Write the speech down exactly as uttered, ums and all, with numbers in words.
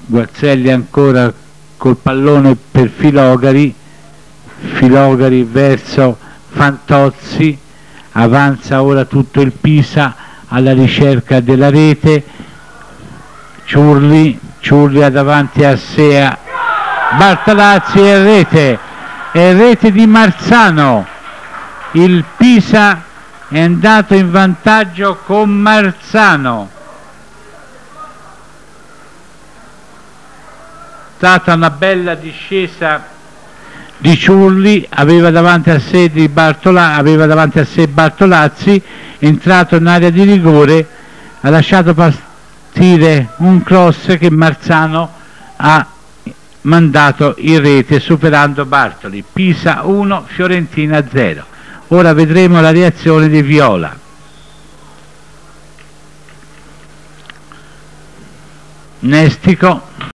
Guarzelli ancora col pallone per Filogari, Filogari verso Fantozzi, avanza ora tutto il Pisa alla ricerca della rete, Ciurli, Ciurli ha davanti a sé Bartolazzi e rete, e rete di Marzano. Il Pisa è andato in vantaggio con Marzano. È stata una bella discesa di Ciurli, aveva davanti a sé, di Bartola, aveva davanti a sé Bartolazzi, entrato in area di rigore, ha lasciato partire un cross che Marzano ha mandato in rete superando Bartoli. Pisa uno, Fiorentina zero. Ora vedremo la reazione di Viola. Nestico